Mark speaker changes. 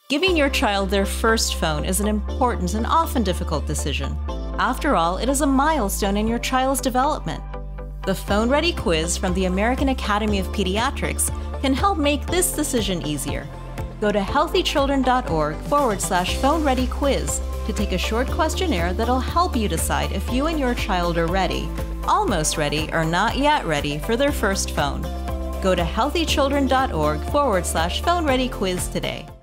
Speaker 1: Giving your child their first phone is an important and often difficult decision. After all, it is a milestone in your child's development. The PhoneReady Quiz from the American Academy of Pediatrics can help make this decision easier. Go to healthychildren.org/PhoneReady Quiz to take a short questionnaire that'll help you decide if you and your child are ready, almost ready, or not yet ready for their first phone. Go to healthychildren.org/PhoneReady Quiz today.